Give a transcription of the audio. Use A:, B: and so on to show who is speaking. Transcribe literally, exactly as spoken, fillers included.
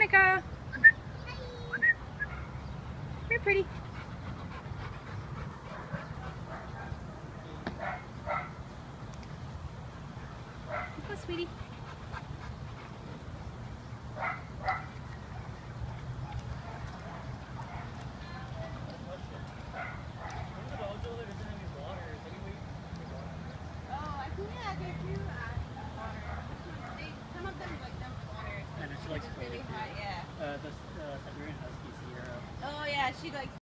A: Monica. You're pretty. Go, sweetie.
B: And she likes really hot, yeah. Uh, the uh, Siberian Huskies here.
A: Oh yeah, she likes.